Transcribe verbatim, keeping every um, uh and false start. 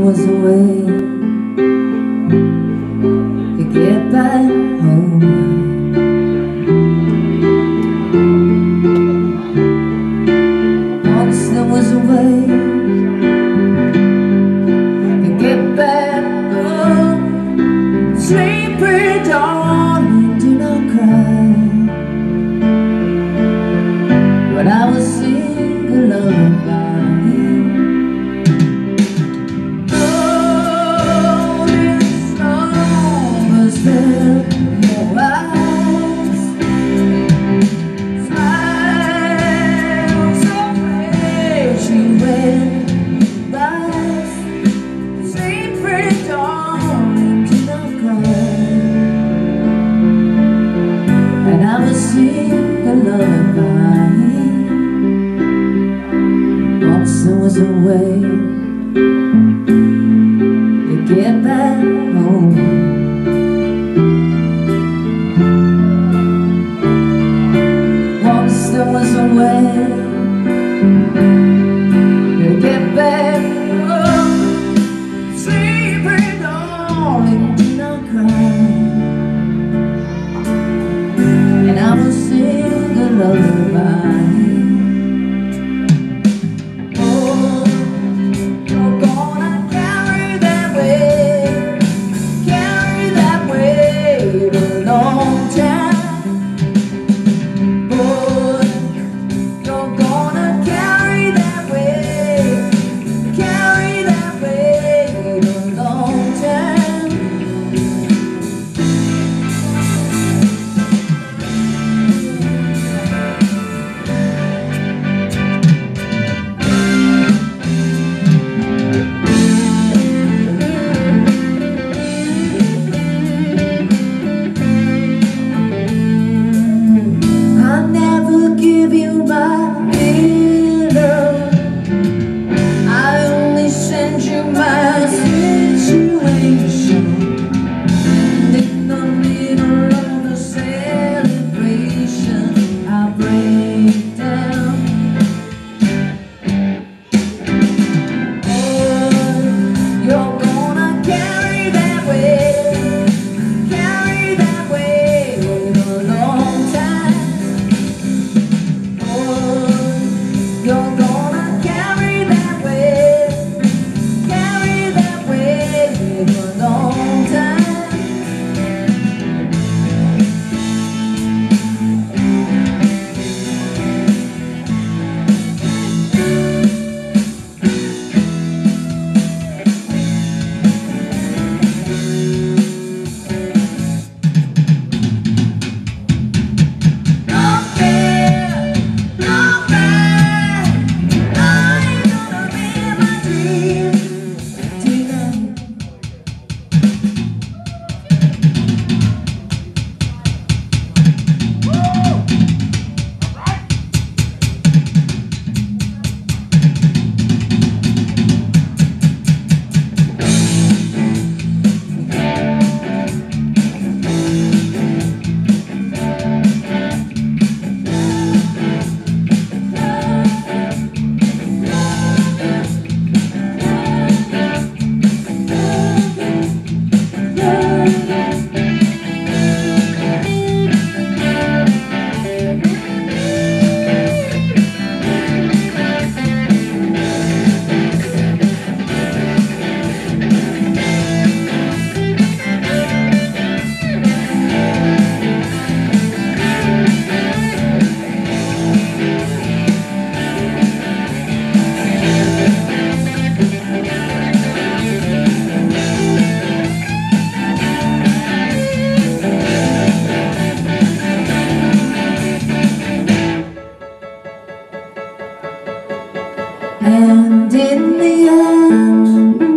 was a way to get back home. Once there was a way to get back home. Sleepy darling, do not cry. But I will sing a lullaby. Once there was a way to get back home. Once there was a way to get back home. Sleepy darling, do not cry. And I will sing a lullaby. And in the end